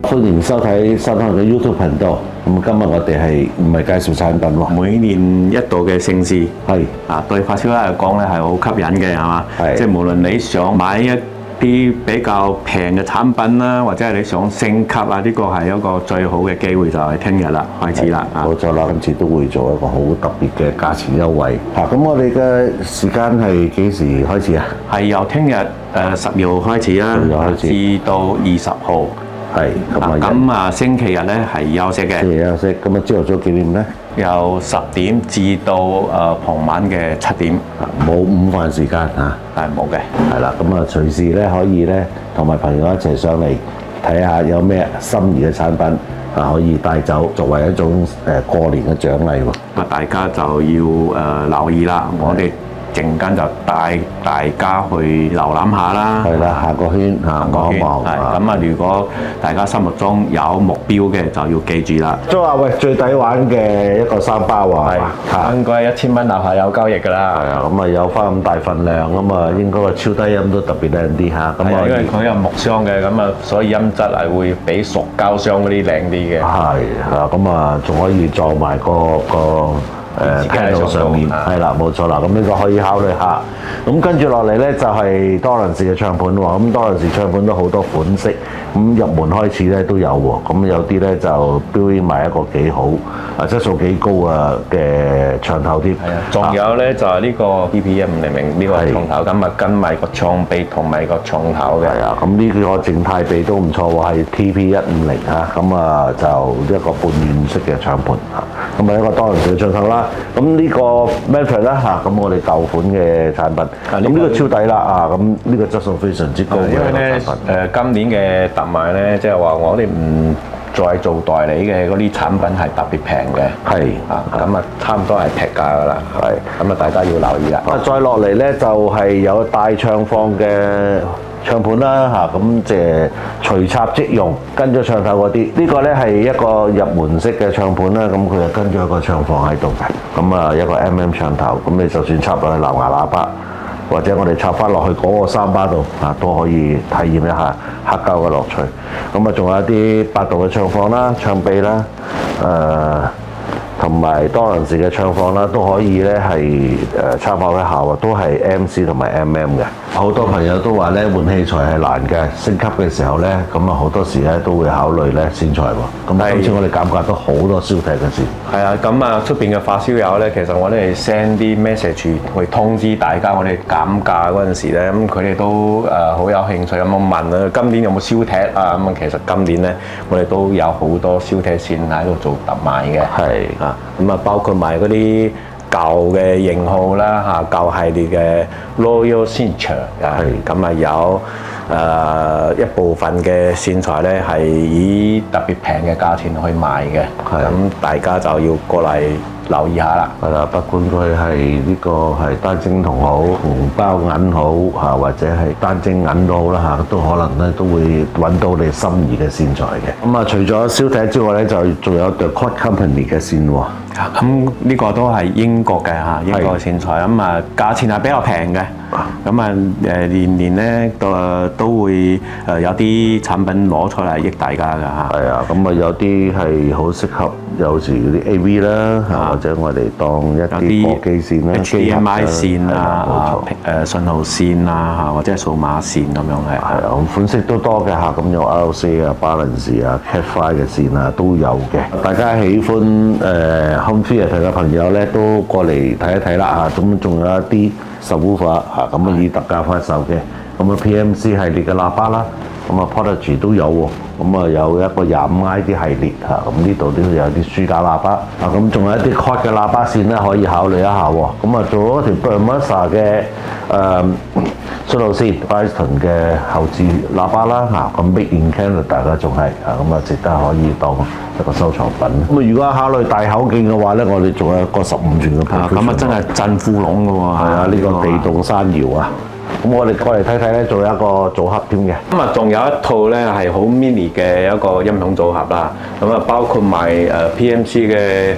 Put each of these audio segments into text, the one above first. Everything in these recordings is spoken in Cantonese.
歡迎收睇新開嘅 YouTube 頻道。咁今日我哋係唔係介紹產品喎？ 每年一度嘅盛事係啊，對發燒友嚟講咧係好吸引嘅，係嘛？ 係即係無論你想買一啲比較平嘅產品啦，或者係你想升級啊，呢個係一個最好嘅機會，就係聽日啦，開始啦啊！ 冇錯啦，今次都會做一個好特別嘅價錢優惠。咁我哋嘅時間係幾時開始啊？ 係由聽日10號開始啦， 10號開始至到20號。 係咁星期日咧係休息嘅。 星期休息，咁啊朝頭早幾點咧？ 由10點至到傍晚嘅7點。 冇午飯時間嚇。 係冇嘅。 係啦，咁啊隨時咧可以咧同埋朋友一齊上嚟睇下有咩心儀嘅產品啊，可以帶走作為一種過年嘅獎勵喎。 大家就要留意啦，我哋陣間就帶大家去瀏覽下啦。 係啦，行個圈嚇，望一望。 係咁啊！如果大家心目中有目標嘅，就要記住啦。 即係話喂，最抵玩嘅一個3包啊， 應該1000蚊樓下有交易㗎啦。 係啊，咁啊有翻咁大份量，咁啊應該個超低音都特別靚啲嚇。咁啊， 因為佢有木箱嘅，咁啊所以音質係會比塑膠箱嗰啲靚啲嘅。 係啊，咁啊仲可以撞埋個聽到上面，係啦，冇錯啦，咁呢個可以考慮下。咁跟住落嚟咧就係多倫士嘅唱盤喎，咁多倫士唱盤都好多款式，咁入門開始咧都有喎，咁有啲咧就標應埋一個幾好，質素幾高啊嘅唱頭添。 係啊，仲有咧就係呢個 TP-1500呢個重頭，咁啊跟埋個唱臂同埋個重頭嘅。 係啊，咁呢個靜態臂都唔錯喎，係 TP-150嚇，咁啊就一個半軟式嘅唱盤嚇，咁啊一個多倫士嘅唱頭啦。咁呢個 Manfred 啦嚇，咁我哋舊款嘅產品，咁呢個超抵啦啊！咁呢個質素非常之高嘅產品。 因為咧今年嘅特賣咧，即係話我哋唔再做代理嘅嗰啲產品係特別平嘅。 係啊，咁啊差唔多係劈價㗎啦。係，咁啊大家要留意啦。 再落嚟咧就係有大唱放嘅唱盤啦嚇，咁即係隨插即用，跟咗唱頭嗰啲。呢個咧係一個入門式嘅唱盤啦，咁佢就跟咗一個唱放喺度嘅。咁啊一個 MM 唱頭，咁你就算插落去藍牙喇叭，或者我哋插翻落去嗰個3巴度啊，都可以體驗一下黑膠嘅樂趣。咁啊仲有一啲8度嘅唱放啦、唱臂啦，同埋多倫士嘅唱放啦，都可以咧係參考一下喎，都係 MC 同埋 MM 嘅。好多朋友都話咧換器材係難嘅，升級嘅時候咧，咁啊好多時咧都會考慮咧線材喎。咁今次我哋減價都好多燒踢嘅事。 係啊，咁啊出邊嘅發燒友咧，其實我哋 send 啲 message 去通知大家，我哋減價嗰陣時咧，咁佢哋都好有興趣咁樣問啊，今年有冇燒踢啊？咁啊其實今年咧，我哋都有好多燒踢線喺度做特賣嘅。 係啊，咁啊包括埋嗰啲舊嘅型號啦嚇，舊系列嘅 Royal Signature 啊，咁啊有一部分嘅線材咧係以特別平嘅價錢去賣嘅，咁大家就要過嚟留意下啦。 係啦，不管佢係呢個係單晶銅好、紅包銀好嚇，或者係單晶銀都好啦嚇，都可能咧都會揾到你心儀嘅線材嘅。咁啊，除咗燒踢之外咧，就仲有 The Chord Company 嘅線喎。 咁呢個都係英國嘅嚇，英國嘅線材，咁啊價錢係比較平嘅，咁啊年年咧都會有啲產品攞出嚟益大家㗎嚇。 係啊，咁啊有啲係好適合有時嗰啲 AV 啦嚇，或者我哋當一啲國機線啦、 HDMI 線啊、信號線啊嚇，或者係數碼線咁樣係。 係啊，款式都多嘅嚇，咁有 RC 啊、Balance 啊、Cat5 嘅線啊都有嘅。大家喜歡Home Theatre 嘅朋友咧，都過嚟睇一睇啦嚇。咁仲有一啲subwoofer嚇，咁啊以特價發售嘅。咁啊 PMC 系列嘅喇叭啦，咁啊 Prodigy 都有喎。咁啊有一個25i 啲系列嚇，咁呢度都有啲書架喇叭啊。咁仲有一啲 Quad 嘅喇叭線咧，可以考慮一下喎。咁啊做咗條 Burmester 嘅信號線 Bryston 嘅後置喇叭啦嚇，咁 Made in Canada 嘅仲係啊，咁啊值得可以當一個收藏品。咁啊如果考慮大口徑嘅話咧，我哋仲有一個15寸嘅。 咁啊真係震庫籠㗎喎。 係啊，呢個地動山搖啊！咁我哋過嚟睇睇咧，仲有一個組合添嘅。 咁啊，仲有一套咧係好 mini 嘅一個音響組合啦。咁啊，包括埋PMC 嘅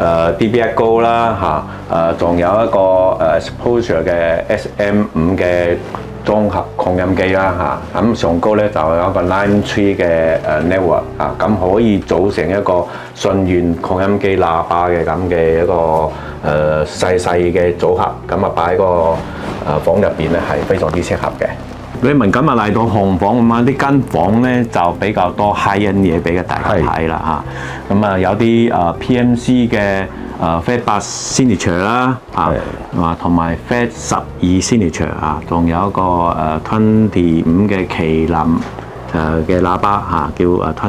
DB1 高啦嚇，仲有一個Exposure 嘅SM5嘅綜合擴音機啦嚇，咁上高咧就有一個 Line 3嘅network 啊，咁可以組成一個順源擴音機喇叭嘅咁嘅一個細細嘅組合，咁啊擺喺個房入邊咧係非常之適合嘅。你們今日嚟到紅房咁啊，呢間房咧就比較多 high-end 嘢俾大家睇啦嚇，咁啊有啲PMC 嘅FAT8 Signature 啦同埋FAT12 Signature 仲有一個25嘅麒麟嘅喇叭叫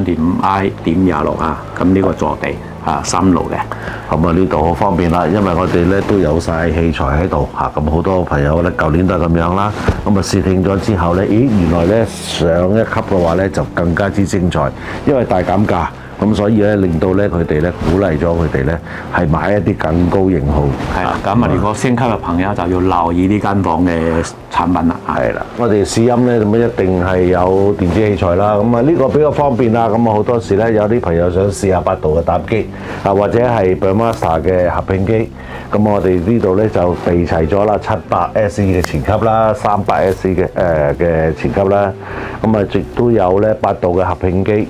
25i.26咁呢個坐地3路嘅。 咁啊呢度好方便啦，因為我哋咧都有晒器材喺度咁好多朋友咧舊年都係咁樣啦。咁啊試聽咗之後咧，咦原來咧上一級嘅話咧就更加之精彩，因為大減價。咁所以咧，令到咧佢哋咧鼓勵咗佢哋咧係買一啲更高型號。 係啦，咁如果升級嘅朋友就要留意呢間房嘅產品啦。 係啦，我哋試音咧咁一定係有電子器材啦。咁啊呢個比較方便啦。咁啊好多時咧有啲朋友想試下8度嘅搭機或者係 Burmester 嘅合併機。咁我哋呢度咧就備齊咗啦，700 SE 嘅前級啦，300 SE 嘅前級啦。咁啊亦都有咧8度嘅合併機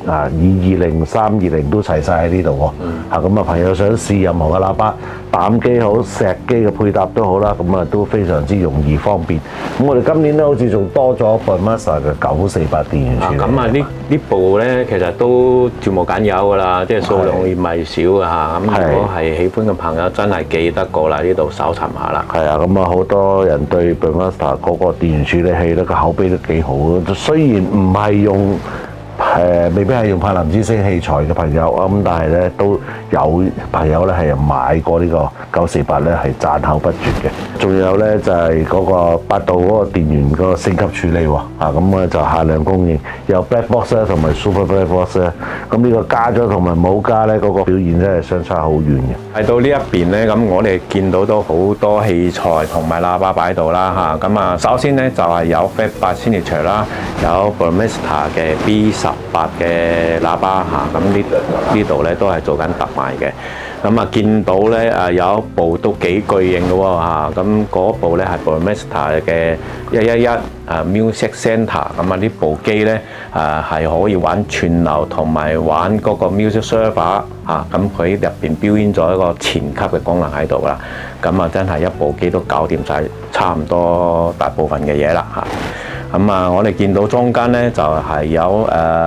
220、320都齊晒喺呢度喎。咁啊朋友想試任何嘅喇叭，膽機好、石機嘅配搭都好啦，咁啊都非常之容易方便。咁我哋今年咧好似仲多咗 Burmester 嘅948電源處理。 咁啊呢部咧其實都絕無僅有㗎啦，即係數量唔係少㗎嚇。咁如果係喜歡嘅朋友真係記得過嚟呢度搜尋下啦。 係啊，咁啊好多人對 Burmester 嗰個電源處理器咧個口碑都幾好。雖然唔係用未必係用柏林之星器材嘅朋友咁，但係咧都有朋友咧係買過呢個948咧係讚口不絕嘅。仲有咧就係嗰個8度嗰個電源嗰個升級處理喎，咁咧就限量供應，有 Black Box 咧同埋 Super Black Box 咧，咁呢個加咗同埋冇加咧嗰個表現真係相差好遠嘅。 嚟到呢一邊咧，咁我哋見到都好多器材同埋喇叭擺喺度啦嚇。咁啊，首先咧就係有 FAT8 Signature 啦，有 Burmester 嘅 B18嘅喇叭嚇。咁呢度咧都係做緊特賣嘅。咁啊，見到咧有一部都幾巨型嘅喎嚇。咁嗰部咧係 Burmester 嘅111Music Center。咁啊呢部機咧係可以玩串流同埋玩嗰個 Music Server 嚇。咁佢入邊表演咗一個前級嘅功能喺度啦。咁啊真係一部機都搞掂晒差唔多大部分嘅嘢啦嚇。咁啊，我哋見到中間咧就係有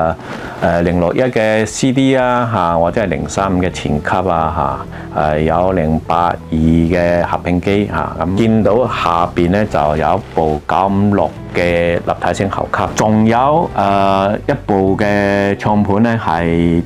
061嘅 CD 或者係035嘅前級有082嘅合併機咁見到下邊咧就有一部956嘅立體聲喉級，仲有一部嘅唱盤咧係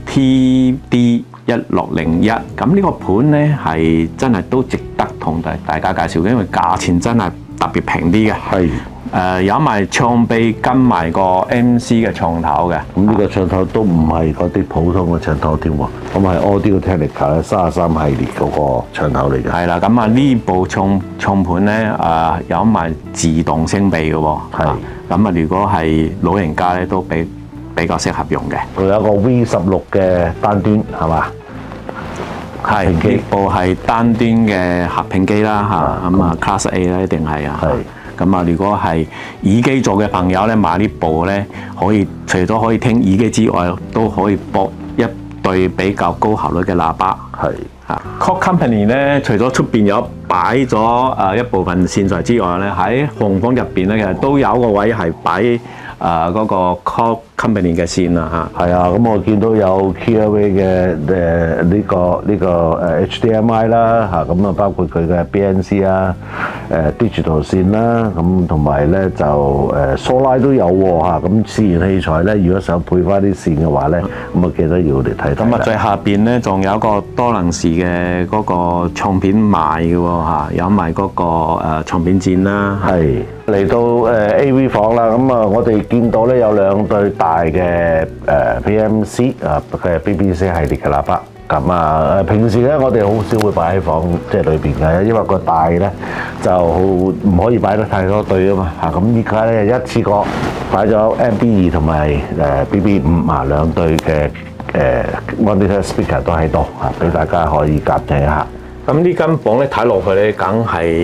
TD1601，咁呢個盤咧係真係都值得同大家介紹嘅，因為價錢真係特別平啲嘅。係。有埋唱臂跟埋個 MC 嘅唱頭嘅， 咁呢個唱頭都唔係嗰啲普通嘅唱頭添喎，咁係 Audio-Technica 33系列嗰個唱頭嚟嘅。係啦，咁啊呢部唱盤咧有埋自動聲臂嘅喎，係。咁啊如果係老人家咧都比較適合用嘅。 佢有一個 V16嘅單端係嘛？ 係，呢部係單端嘅合併機啦嚇，咁啊 Class A 咧一定係啊。係。咁啊，如果係耳機座嘅朋友咧，買呢部咧，可以除咗可以聽耳機之外，都可以播一對比較高效率嘅喇叭。係啊 Korg Company 咧，除咗出邊有擺咗一部分線材之外咧，喺紅房入邊咧，其實都有個位係擺嗰個 Korg Company 嘅線啦嚇。係啊，咁我見到有 KLA 嘅呢個HDMI 啦嚇，咁啊包括佢嘅 BNC Digital 線啦，咁同埋咧就疏拉都有喎嚇。咁試完器材咧，如果想配翻啲線嘅話咧，咁啊記得要嚟睇睇。咁啊最下邊咧仲有一個多能視嘅嗰個唱片賣嘅喎嚇，有埋嗰個唱片墊啦。係嚟到AV 房啦，咁啊我哋見到咧有2對大嘅PMC 嘅 BBC 系列嘅喇叭。咁啊平時咧我哋好少會擺喺房即係裏邊嘅，因為個大咧就唔可以擺得太多對啊嘛嚇。咁依家咧一次過擺咗 MB2同埋BB5 2對嘅monitor speaker 都喺度嚇，俾大家可以鑑定一下。咁呢間房咧睇落去咧，梗係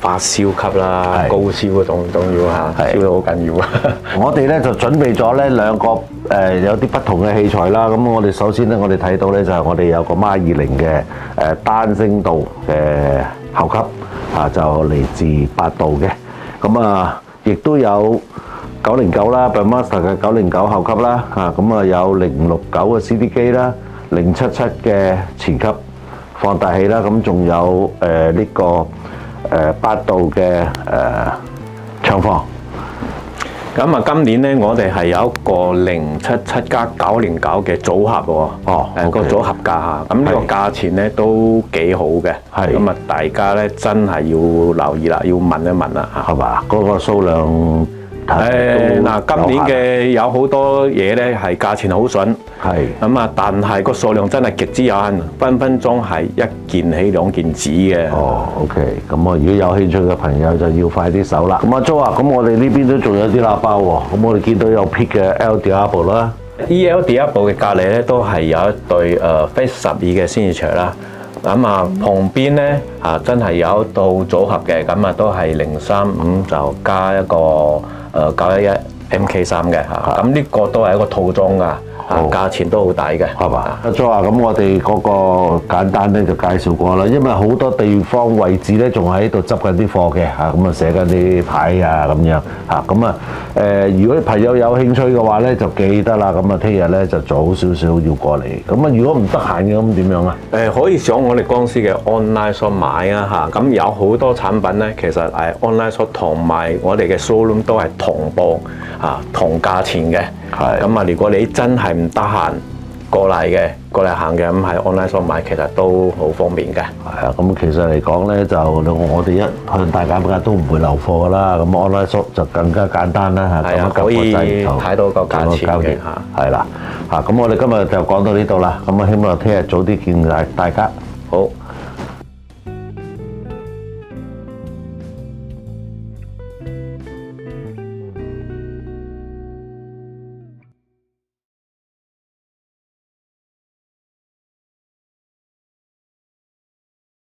發燒級啦， 係高燒嗰種都要嚇， 係燒得好緊要啊！ 我哋咧就準備咗咧兩個有啲不同嘅器材啦。咁我哋首先咧，我哋睇到咧就係我哋有個 Mark 20嘅單聲道嘅後級啊，就嚟自8度嘅。咁啊，亦都有909啦 ，Bassmaster 嘅909後級啦，咁啊有069嘅 CD 機啦，077嘅前級放大器啦，咁仲有呢個8度嘅唱放。 咁啊，今年咧我哋係有一個077加909嘅組合喎。 哦個 OK 組合價嚇，咁呢個價錢咧都幾好嘅。 係咁啊，大家咧真係要留意啦，要問一問啦嚇。 係嘛？嗰個數量嗱，今年嘅有好多嘢咧係價錢好筍， 係咁啊，但係個數量真係極之有限，分分鐘係一件起兩件止嘅。 哦，OK，咁我如果有興趣嘅朋友就要快啲手啦。咁阿 Jo 啊，咁我哋呢邊都仲有啲喇叭喎。咁我哋見到有 Pick 嘅 El Diablo 啦， EL Diablo 嘅隔離咧都係有一對Face 12嘅 signature 啦。咁啊，旁邊咧真係有一道組合嘅，咁啊都係035就加一個911 MK3嘅嚇。咁呢個都係一個套裝㗎。價錢都好大嘅， 係嘛？阿 Jo 啊，咁我哋嗰個簡單咧就介紹過啦，因為好多地方位置咧仲喺度執緊啲貨嘅嚇，咁啊寫緊啲牌啊咁樣嚇，咁啊如果朋友有興趣嘅話咧，就記得啦，咁啊聽日咧就早少少要過嚟，咁啊如果唔得閒嘅咁點樣啊？ 可以上我哋公司嘅 online shop 買啊嚇，咁有好多產品咧，其實係 online shop 同埋我哋嘅 showroom 都係同步同價錢嘅。 係咁啊！如果你真係唔得閒過嚟行嘅，咁喺 online shop 買其實都好方便嘅。 係啊，咁其實嚟講咧，就我哋一向大家都唔會留貨噶啦，咁 online shop 就更加簡單啦嚇。 係啊，可以睇到個價錢嘅嚇。 係啦，咁我哋今日就講到呢度啦。咁啊，希望聽日早啲見大家。 好。